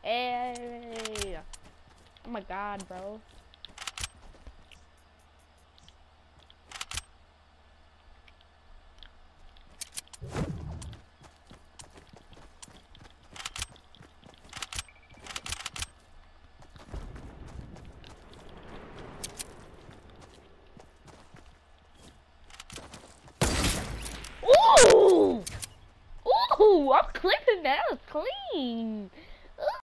Hey. Oh my god, bro. Ooh! Ooh! I'm clipping that. That was clean.